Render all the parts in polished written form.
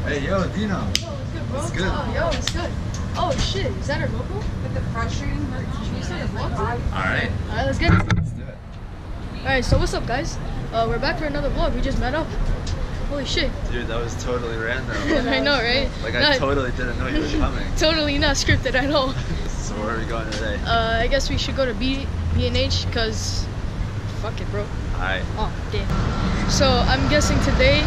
Hey, yo, Dino. Yo, what's good, bro? What's good? Oh, yo, what's good? Oh, shit. Is that our logo? With the frustrating should we start the vlog? Alright. Alright, let's get it. Let's do it. Alright, so what's up, guys? We're back for another vlog. We just met up. Holy shit. Dude, that was totally random. I know, right? Like, I totally didn't know you were coming. Totally not scripted at all. So where are we going today? I guess we should go to B&H, because fuck it, bro. Alright. Oh, damn. So, I'm guessing today,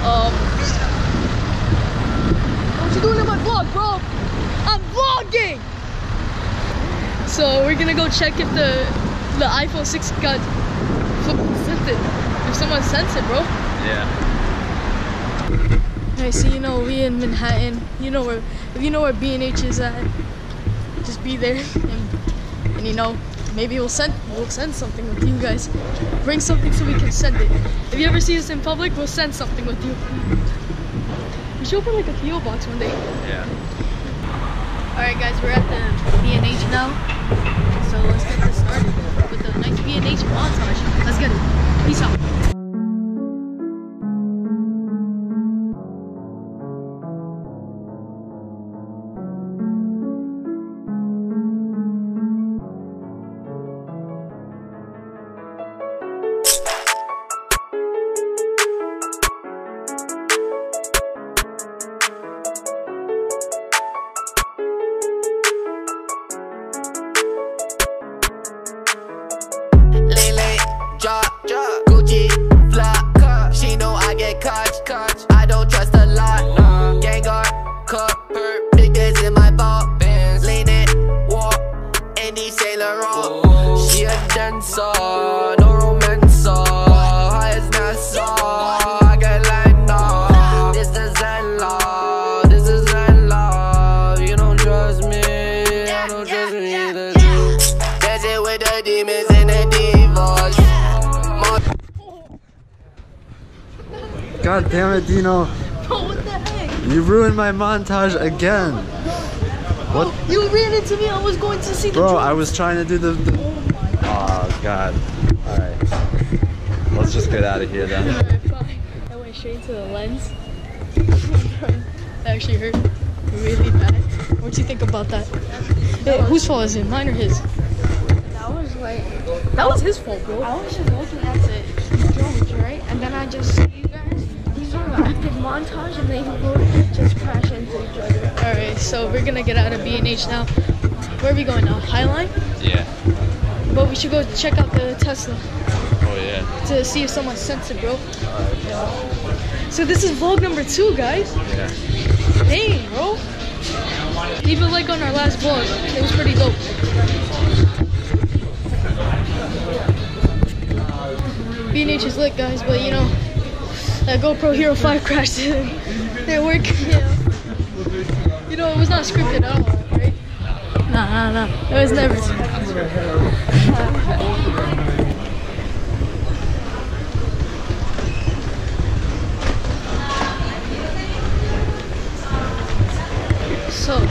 what you doing in my vlog, bro? I'm vlogging! So, we're gonna go check if the iPhone 6 got sent it. If someone sent it, bro. Yeah. Alright, so you know, we in Manhattan. You know where, if you know where B&H is at, just be there. And you know, maybe we'll send something with you guys. Bring something so we can send it. If you ever see us in public, we'll send something with you. We should open like a PO box one day. Yeah. Alright guys, we're at the B&H now. So let's get this started with the nice B&H montage. Let's get it. Peace out. Gucci, fly, she know I get caught. I don't trust a lot. Gengar, cup, big days in my ball. Lean it, walk, Andy Saint Laurent. She a dancer, no romance. High as Nassau, I get like no. This is Zen love, this is Zen love. You don't trust me, I don't trust me either. Dancing with the demons and the divas. God damn it, Dino. Bro, what the heck? You ruined my montage again. What? You ran into me, I was going to see the Bro, drone. I was trying to do the... Oh, God. Alright. Let's just get out of here then. Alright, fine. I went straight into the lens. That actually hurt really bad. What do you think about that? Hey, whose fault is it? Mine or his? That was like, That was his fault, bro. I was just looking at the drones, right? And then I just see you guys, these are the active montage, and they will just crash into each other. Alright, so we're gonna get out of B&H now. Where are we going now? Highline? Yeah. But we should go check out the Tesla Oh, yeah. to see if someone sent it, bro. So this is vlog number 2, guys. Yeah. Dang, bro. Leave a like on our last vlog. It was pretty dope. B&H is lit, guys, but you know, that GoPro Hero 5 crashed. Didn't work. Yeah. You know, it was not scripted at all, right? Nah. It was never scripted. So,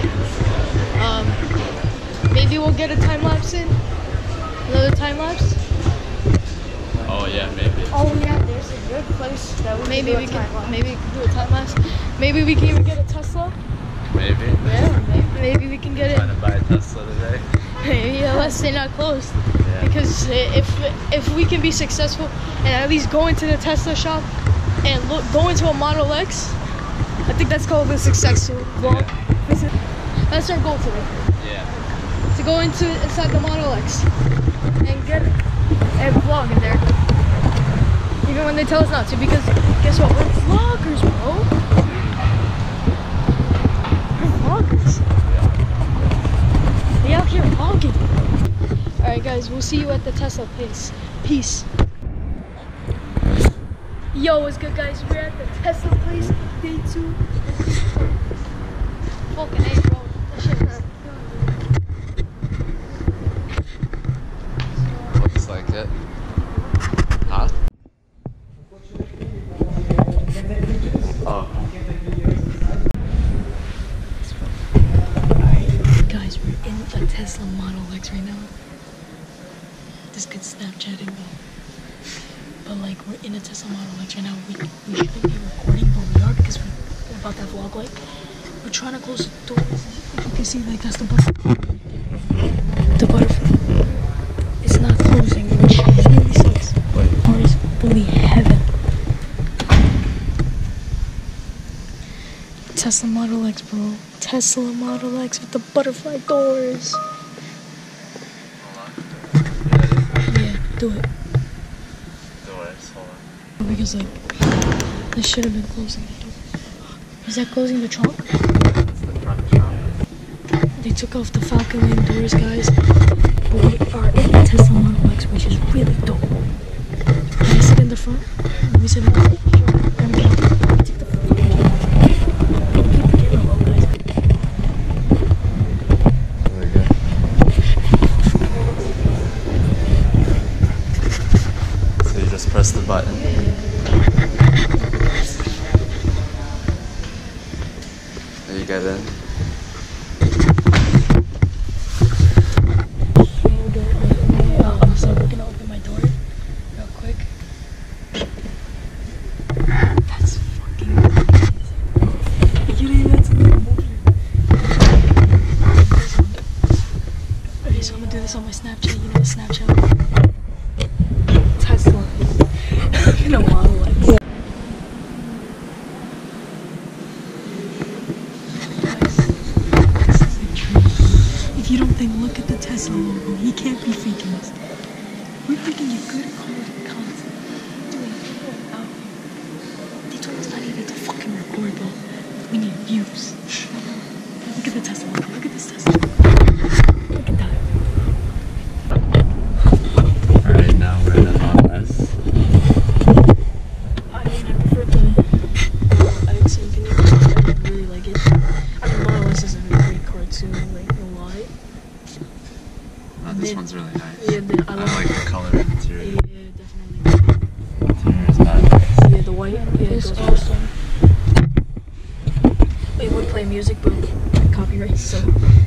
maybe we'll get a time lapse in. Another time lapse. Oh, yeah, maybe. Oh yeah, there's a good place that we Maybe can we do a can. time lapse. Maybe we can do a time lapse. Maybe we can even get a Tesla. Maybe. Yeah, maybe we can get Trying to buy a Tesla today. it. Yeah, let's stay not closed. Yeah. Because if we can be successful and at least go into the Tesla shop and go into a Model X, I think that's called a successful vlog. That's our goal today. Yeah. To go inside the Model X and get a vlog in there. Even when they tell us not to, because guess what? We're vloggers, bro. We're vloggers. We out here vlogging. Alright guys, we'll see you at the Tesla place. Peace. Yo, what's good, guys? We're at the Tesla place, day 2. Fucking A, bro. That shit hurt. Looks like it. Huh? Oh. Guys, we're in a Tesla Model X right now. This good Snapchatting though. But like, we're in a Tesla Model X right now. We shouldn't be recording, but we are because we're about that vlog, like, we're trying to close the door. You can see, like, that's the butterfly. The butterfly. It's not closing, which really sucks. Or is fully heaven. Tesla Model X, bro. Tesla Model X with the butterfly doors. Yeah, do it. Doors, hold on. Because, like, this should have been closing the door. Is that closing the trunk? That's the front trunk. They took off the Falcon Lane doors, guys. But we are in the Tesla Model X, which is really dope. Can I sit in the front? Let me sit in the front. There we go. Take the front. Keep the camera low, guys. There we go. So you just press the button. There you get in. So we're gonna open my door real quick. That's fucking amazing. You didn't have to make a movie. Okay, so I'm gonna do this on my Snapchat. You know the Snapchat? Tesla. You know Model X. This is a dream. If you don't think, look at the Tesla logo. He can't be faking us. We're making a good quality content. Doing people out here. They told us not even to fucking record, bro. We need views. Look at the Tesla logo. Look at this Tesla logo. Look at that. Alright, now we're in the Model S. I mean, I prefer the X Infinity. I don't really like it. I mean, Model S is a great car too, like, no lie. This one's really nice. Yeah, I like the color and interior. Yeah, definitely. Interior is not nice. Yeah, the white. Yeah, it's awesome. It would play music, but copyright, so.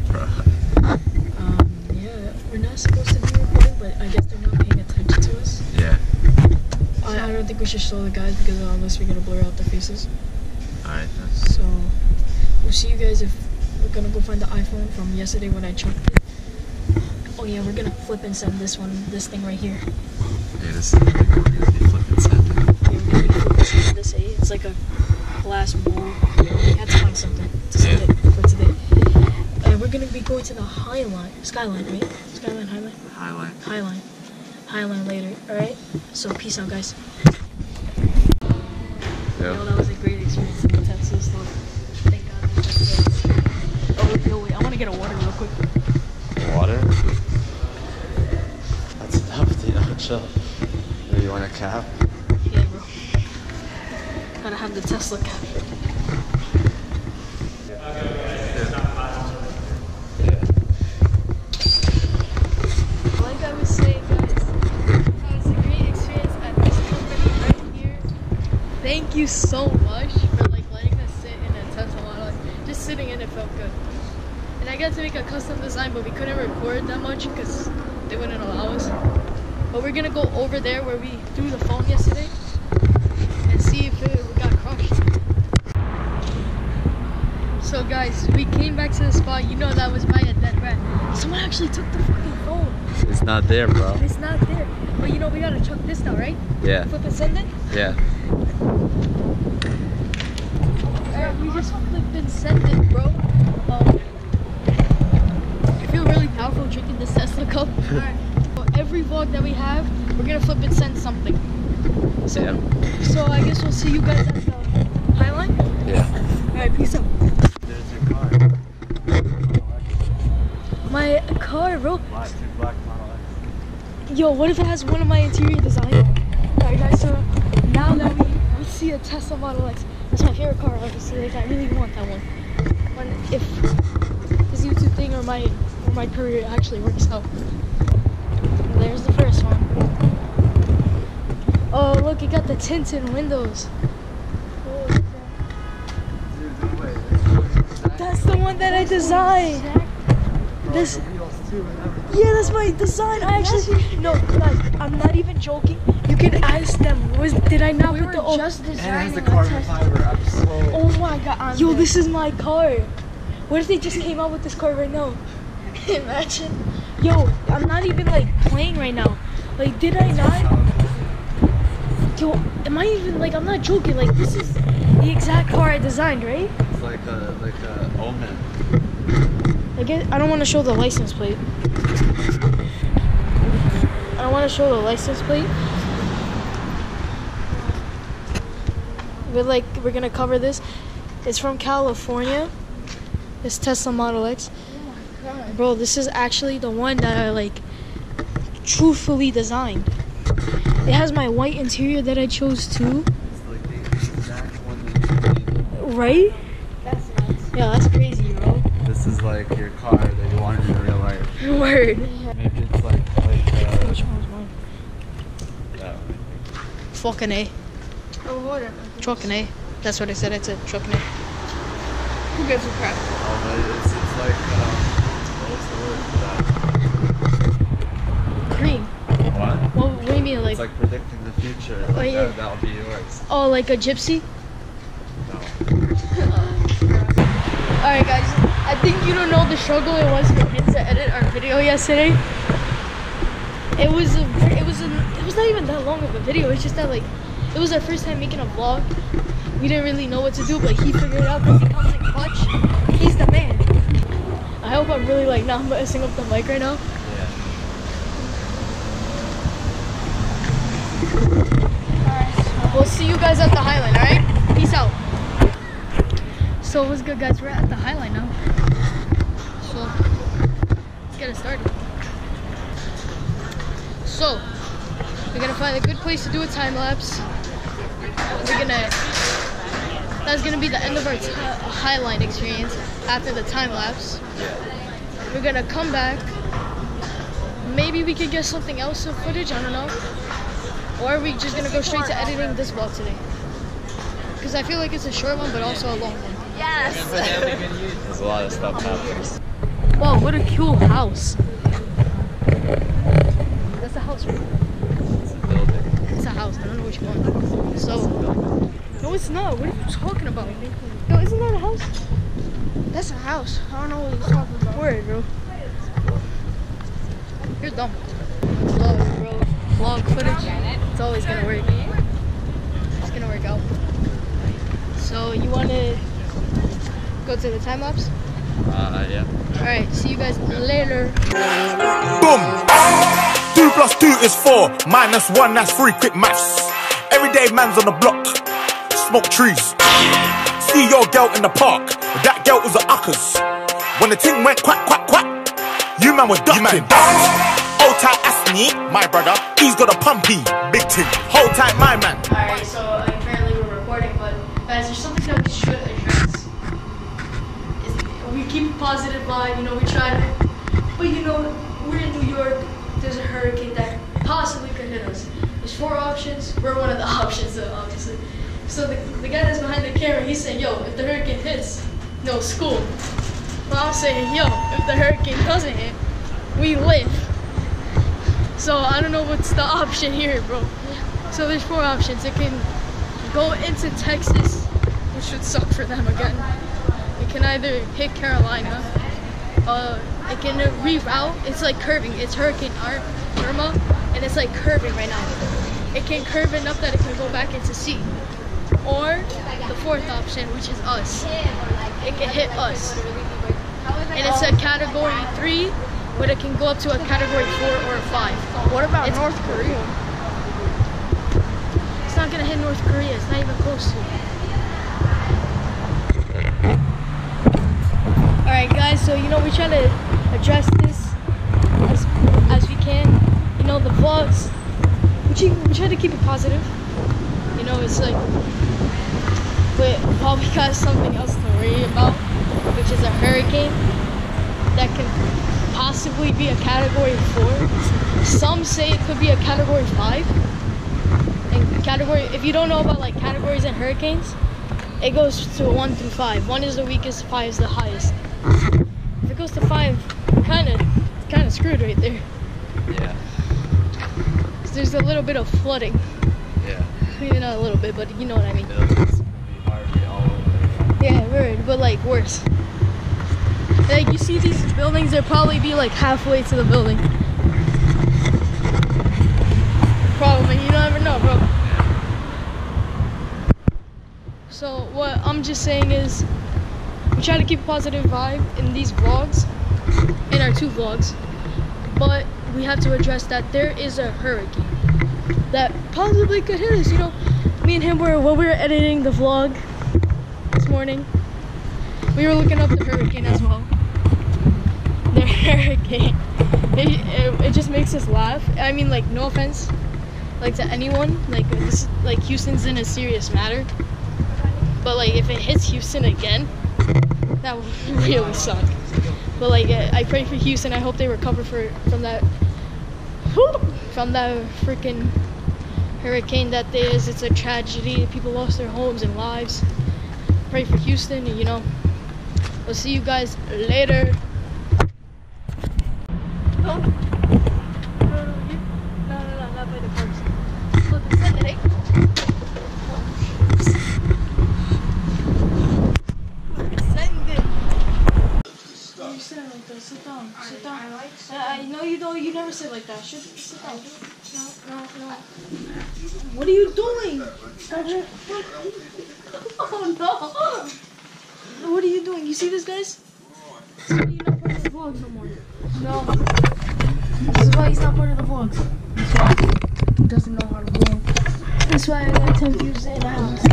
Yeah, we're not supposed to be recording, but I guess they're not paying attention to us. Yeah. I don't think we should show the guys because unless we're gonna blur out their faces. Alright, So, we'll see you guys if we're gonna go find the iPhone from yesterday when I chucked it. Oh yeah, we're gonna flip and send this thing right here. Yeah, this is the big one. You'll be flipping sending. Yeah, we're gonna be flipping sending this, eh? It's like a glass bowl. We had to find something to send it for today. We're gonna be going to the Skyline, right? Skyline, Highline? Highline later, alright? So, peace out, guys. Yeah. That was a great experience in the Tesla store. Thank God. Oh, wait, I wanna get a water real quick. Water? That's enough, dude. Chill. You want a cap? Yeah, bro. Gotta have the Tesla cap. Like I was saying, guys, that was a great experience at this company right here. Thank you so much for letting us sit in a Tesla Model X. Just sitting in it felt good. And I got to make a custom design, but we couldn't record that much because they wouldn't allow us. But we're gonna go over there where we threw the phone yesterday and see if it got crushed. So guys, we came back to the spot. You know that was by a dead rat. Someone actually took the fucking phone. It's not there, bro. It's not there. But you know we gotta chuck this now, right? Yeah. Flip and send it? Yeah. Alright, we just flipped and sent it, bro. I feel really powerful drinking this Tesla cup. Alright. So every vlog that we have, we're gonna flip and send something. So, Yeah. So I guess we'll see you guys at the Highline. Yeah. Alright, peace out. There's your car. My car, bro. Black Model X. Yo, what if it has one of my interior designs? Alright guys, so now that we see a Tesla Model X, that's my favorite car, obviously. Like, I really want that one. When if this YouTube thing or my career actually works out. There's the first one. Oh look, it got the tinted windows. Oh, that's the one that I designed. This. Yeah, that's my design. I actually no, guys, I'm not even joking. You can ask them. Did I not We put were the just And it designing has the a carbon test. fiber. I'm so. Oh my god. Yo, this is my car. What if they just came out with this car right now? Imagine. Yo, I'm not even like playing right now. Like, did I not? Yo, am I even like? I'm not joking. Like, this is the exact car I designed, right? It's like a omen. I don't want to show the license plate. I don't want to show the license plate. We're gonna cover this. It's from California. This Tesla Model X. Bro, this is actually the one that I like truthfully designed. It has my white interior that I chose too. It's like the exact one that you made. Right? That's nice. Yeah, that's crazy, bro. This is like your car that you wanted in real life. Word. Maybe it's like Which one was mine? that one. Fucking A. Oh, whatever. Truckin' A. That's what I said. I said truckin' A. Who gives a crap? Oh, but it's like what's the word for that? Cream. What? Well, what do you mean, like? It's like predicting the future. Oh, yeah. That'll be yours. Oh, like a gypsy? No. Alright guys, I think you don't know the struggle it was for him to edit our video yesterday. It was not even that long of a video. It's just that like it was our first time making a vlog. We didn't really know what to do, but he figured it out because he comes in clutch. He's the man. I hope I'm really like not messing up the mic right now. Yeah. Alright, We'll see you guys at the Highline, alright? Peace out. So what's good guys, we're at the Highline now. So let's get it started. So we're gonna find a good place to do a time lapse. That's gonna be the end of our Highline experience after the time lapse. We're gonna come back. Maybe we could get something else of footage, I don't know. Or are we just gonna go straight to editing this vlog today? Because I feel like it's a short one, but also a long one. There's a lot of stuff happening. Wow, what a cool house. That's a house, right? It's a building. It's a house, I don't know which one. So, no it's not. What are you talking about? Yo, isn't that a house? that's a house. I don't know what you're talking about. Word, bro. You're dumb. Vlog, bro. Vlog footage. It's always gonna work. It's gonna work out. So, you wanna go to the time lapse? Yeah. Alright, see you guys later. Boom! 2 + 2 is 4, -1, that's 3, quick maths. Everyday man's on the block, smoke trees. See your girl in the park, that girl was a uckers. When the ting went quack, quack, quack, you man were ducking. Hold tight, Asney, my brother, he's got a pumpy, big ting. Hold tight, my man. Alright, so apparently we're recording, but guys, there's something that we should address. We keep a positive vibe, you know, we try to, but you know, we're in New York, there's a hurricane that possibly could hit us. There's 4 options, we're one of the options, obviously. So the guy that's behind the camera, he's saying, yo, if the hurricane hits, no school. But I'm saying, yo, if the hurricane doesn't hit, we live. So I don't know what's the option here, bro. So there's 4 options. It can go into Texas, which would suck for them again. It can either hit Carolina. It can reroute. It's like curving. It's Hurricane Irma, and it's like curving right now. It can curve enough that it can go back into sea. Or the 4th option, which is us. It can hit us. And it's a category 3, but it can go up to a category 4 or a 5. What about It's- North Korea? It's not gonna hit North Korea. It's not even close to. Alright guys, so you know we try to address this as we can. You know, the vlogs, we try to keep it positive. You know, it's like, but probably got something else to worry about, which is a hurricane that can possibly be a category 4. Some say it could be a category 5. And category, if you don't know about like categories and hurricanes, it goes to 1 through 5. 1 is the weakest, 5 is the highest. If it goes to 5, kind of screwed right there. Yeah. 'cause there's a little bit of flooding. Yeah. Maybe not a little bit, but you know what I mean. It'll just be already all over. Yeah, weird, but like worse. Like you see these buildings, they'll probably be like halfway to the building. Probably, you never know, bro. So what I'm just saying is, we try to keep a positive vibe in these vlogs, in our 2 vlogs, but we have to address that there is a hurricane that possibly could hit us. You know, me and him when we were editing the vlog this morning, we were looking up the hurricane as well. The hurricane, it just makes us laugh. I mean, like, no offense, like, to anyone, like, this, like, Houston's in a serious matter, but like if it hits Houston again, that would really suck. But like I pray for Houston. I hope they recover from that freaking hurricane that there is. It's a tragedy. People lost their homes and lives. Pray for Houston. You know, we'll see you guys later. No, not by the cars. Look, it's not it. Sit down. Sit down. No, you don't. You never sit like that. Sit down. No. What are you doing? Oh no! What are you doing? You see this, guys? This is why you're not part of the vlogs no more. No. This is why he's not part of the vlogs. That's why he doesn't know how to vlog. That's why I got 10 views in a house.